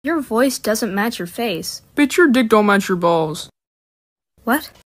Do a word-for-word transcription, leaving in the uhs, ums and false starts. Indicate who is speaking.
Speaker 1: Your voice doesn't match your face.
Speaker 2: Bitch, your dick don't match your balls.
Speaker 1: What?